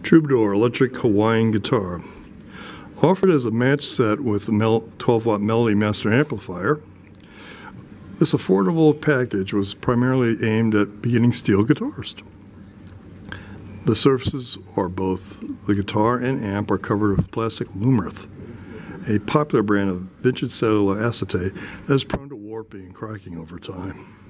Troubadour electric Hawaiian guitar. Offered as a match set with the 12-watt Melody Master amplifier, this affordable package was primarily aimed at beginning steel guitarists. The surfaces, or both the guitar and amp, are covered with plastic Lumerth, a popular brand of vintage cellular acetate that is prone to warping and cracking over time.